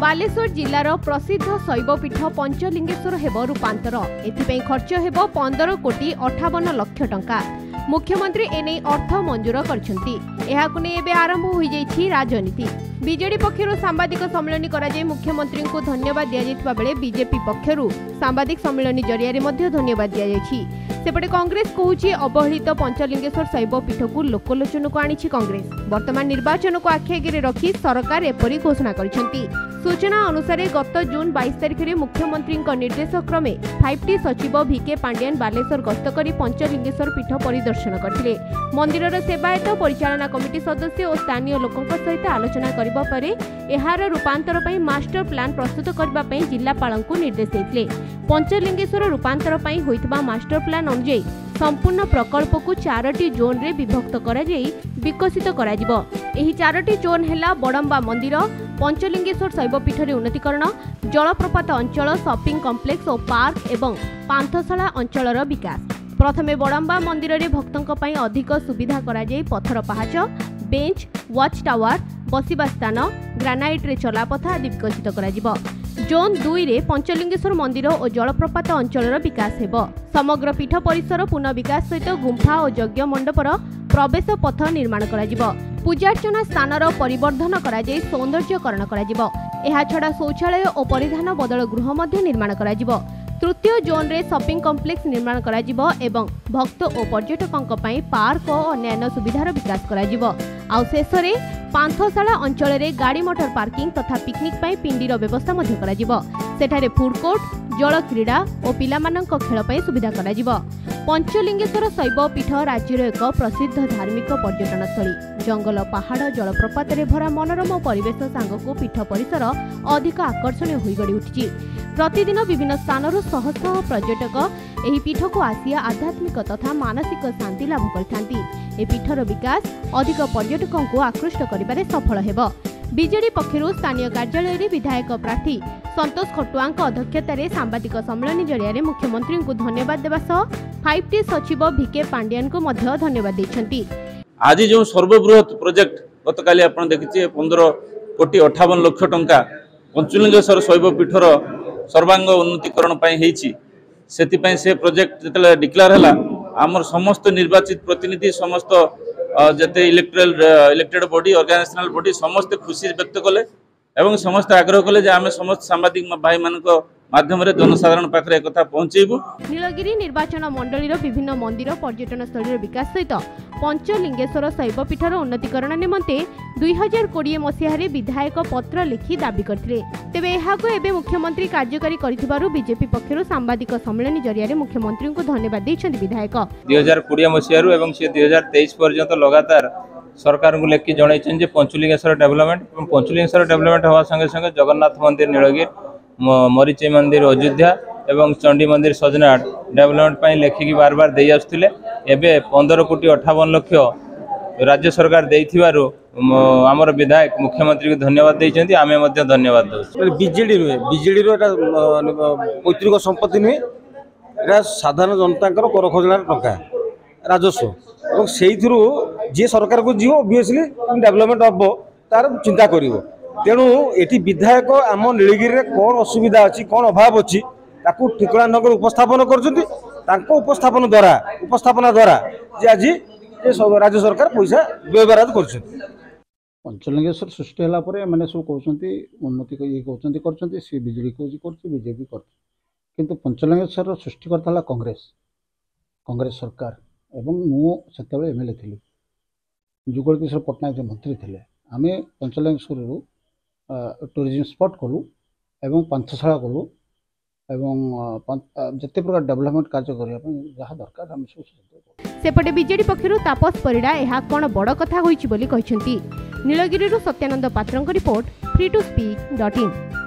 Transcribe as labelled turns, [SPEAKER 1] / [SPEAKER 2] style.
[SPEAKER 1] बालेश्वर जिलार प्रसिद्ध शैवपीठ पंचलिंगेश्वर हेब रूपांतर एथिपई खर्च हेब 15 कोटी 58 लाख टंका। मुख्यमंत्री एने अर्थ मंजूर करछंती। आरंभ हो जाइछि राजनीति। बीजेडी पक्षरु सांबादिक सम्मेलन करा जाय मुख्यमंत्री को धन्यवाद दिया जायतिबा बेले बीजेपी पक्षरु सांबादिक सम्मेलन जरिया रे मध्य धन्यवाद दिया जायछि। सेपटे कांग्रेस कहूछि अवहेलित पंचलिंगेश्वर शैवपीठ को लोकलोचन को आनिछि कांग्रेस। वर्तमान निर्वाचन को आखिआगे रखी सरकार एपरी घोषणा करिसेंती। सूचना अनुसार गत जून 22 तारिख में मुख्यमंत्री निर्देश क्रमे 5T सचिव भिके पांड्यान बालेश्वर गस्त कर पंचलिंगेश्वर पीठ परिदर्शन करथिले। मंदिरर सेवायत परिचालना कमिटी सदस्य और स्थानीय लोकों सहित आलोचना करबा परे एहार रूपांतर पई मास्टर प्लान प्रस्तुत करबा पई जिल्लापाल को निर्देश देथिले। पंचलिंगेश्वर रूपांतर पई होइतबा मास्टर प्लान अनुसार संपूर्ण प्रकल्प को 4टी जोन रे विभक्त करा जाई विकसित करा जिवो। एही 4टी जोन हेला बडंबा मंदिर, पंचलिंगेश्वर शैवपीठ रे उन्नतीकरण, जलप्रपात अंचल, शॉपिंग कॉम्प्लेक्स और पार्क एवं पांथशाला अंचलर विकास। प्रथमे बडंबा मंदिर रे भक्तों पई अधिक सुविधा करा जाई पत्थर पहाच, बेंच, वॉच टावर, बसिबा स्थान, ग्रानाइट रे चलापथ आदि विकसित करा जिवो। जोन 2 रे पंचलिंगेश्वर मंदिर और जलप्रपात अंचलर विकास हेबो। समग्र पीठ परिसर पुनः विकास सहित गुंफा और यज्ञ मंडपर प्रवेश पथ निर्माण करा जिवो। पूजार्चना स्थानर परिवर्धन करा जाई सौंदर्यकरण करा जिवो। एहा छडा शौचालय और परिधान बदल गृह मध्य निर्माण करा जिवो। तृतीय जोन रे शॉपिंग कॉम्प्लेक्स निर्माण करा जिवो एवं भक्त और पर्यटकों पई पार्क और अन्य सुविधार विकास करा जिवो। आउ शेषरे पांथशाला अंचल रे गाड़ी मोटर पार्किंग तथा पिकनिक पई पिंडीर व्यवस्था मध्य करा जिवो। सेठारे फूड कोर्ट, जल क्रीड़ा और पिलामानंक खेल पई सुविधा करा जिवो। पंचलिंगेश्वर शैवपीठ राज्यर एक प्रसिद्ध धार्मिक पर्यटन स्थली। जंगल, पहाड़, जलप्रपात रे भरा मनोरम परिवेश सांगको पीठ परिसर अधिक आकर्षणीय होई गड़ी उठिछि। प्रतिदिन विभिन्न स्थानरू शह शह पर्यटक एही पीठ को आसिया आध्यात्मिक तथा मानसिक शांति लाभ करथांती। ए पीठर विकास अधिक पर्यटकों को आकृष्ट करिबारे सफल हेबो। बीजेडी पक्षरु स्थानीय कार्यालय रे विधायक प्रार्थी संतोष खटुआंक अध्यक्षतार सांबादिक सम्मेलन जरिया मुख्यमंत्री को धन्यवाद देवा सह 5T सचिव भिके पांड्यान को मध्य धन्यवाद दैछंती।
[SPEAKER 2] आज जो सर्वबृहत प्रोजेक्ट गतकाली आपण देखिछे 15 कोटी 58 लाख टंका पंचलिंगेश्वर शैवपीठर सर्वांग उन्नतीकरण पई हेछि। सेति पई से प्रोजेक्ट जतले डिक्लेयर हला आमर समस्त निर्वाचित प्रतिनिधि समस्त जते इलेक्टेड बॉडी ऑर्गेनाइजेशनल बॉडी समस्त खुशी व्यक्त कले एवं समस्त आग्रह कले जे आमे समस्त सांबादिक भाई मानको माध्यम रे जनसाधारण पाखरे एक कथा पहुंचेबु।
[SPEAKER 1] नीलगिरी निर्वाचन मंडलीर विभिन्न मंदिर पर्यटन स्थलीर विकास सहित पंचलिंगेश्वर शैवपीठर उन्नतीकरण निमंते 2020 मसीहारे विधायक पत्र लिखि दाबी करथिले। तेबे एहाको एबे मुख्यमंत्री कार्यकारी करिथिबारु बीजेपी पक्षरु सांबादिक सम्मेलन जरिया मुख्यमंत्री को धन्यवाद दैछन्ति विधायक।
[SPEAKER 3] 2020 मसीहारु एवं 2023 पर्यंत लगातार सरकार को लेखि जणाइछन जे पंचलिंगेश्वर डेवलपमेंट हवा संगे संगे जगन्नाथ मंदिर नीलगिरी, मरीची मंदिर अयोध्या एवं चंडी मंदिर सजनाट डेवलपमेंट पई लेखिकी बार बार दे आसुथिले। एबे 15 कोटी 58 लाख राज्य सरकार देइथिबारु हमर विधायक मुख्यमंत्री को धन्यवाद दैछन्ति। आमे मध्ये धन्यवाद दउ।
[SPEAKER 4] बीजेडी रो एटा पैतृक संपत्ति नुहे, एटा साधारण जनता कर खजनार टंका राजस्व और सेइथुरु जे सरकार को जीव ऑब्वियसली डेवलपमेंट हबो तार चिंता करिवो। तेणु एटी विधायक आम नीलगिरी रे कौन असुविधा अच्छी कौन अभाव अच्छी ताकू ठिकना नगर उपस्थापन कर उपस्थापना द्वारा जे आज राज्य सरकार पैसा व्यवहार कर।
[SPEAKER 5] पंचलिंगेश्वर सृष्टि होला परे माने सब कहउछंती उन्नति ये कहउछंती करछंती सी बीजेडी करछि बीजेपी कर, किंतु पंचलिंगेश्वर सृष्टि करथला कांग्रेस सरकार एवं मु सेतबे एमएलए थिली। जुगल किशोर पटनायक मंत्री थिले। आमे पंचलिंगेश्वर टूरिज्म स्पॉट कलु एवं पांथशाला कलु एवं जते प्रकार डेवलपमेंट कार्य करिया जहाँ दरकार हम सब।
[SPEAKER 1] सेपटे बीजेडी पक्षरु तापस परिडा एहा कोन बड़ कथा होईछि बोली कहिसेंती। नीलगिरी सत्यानंद पात्रଙ୍କ रिपोर्ट free2speak.in।